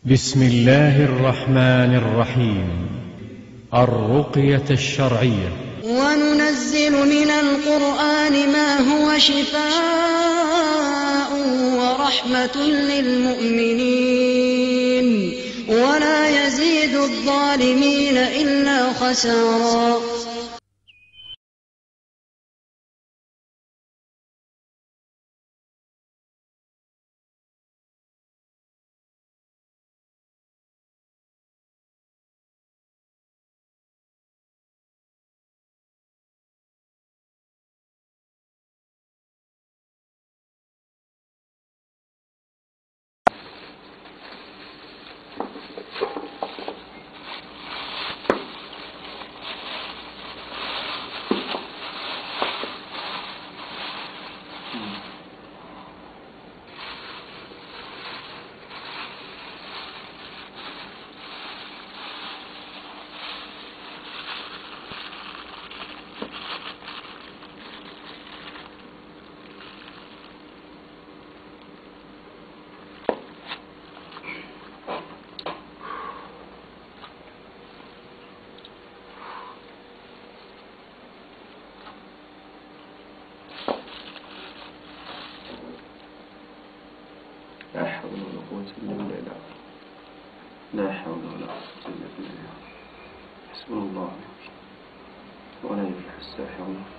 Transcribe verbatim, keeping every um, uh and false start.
بسم الله الرحمن الرحيم. الرقية الشرعية. وننزل من القرآن ما هو شفاء ورحمة للمؤمنين ولا يزيد الظالمين إلا خسارا. لا حول ولا قوة إلا بالله. لا حول ولا قوة إلا بالله. حسبنا الله ونعم الوكيل ولا يفلح الساحرون.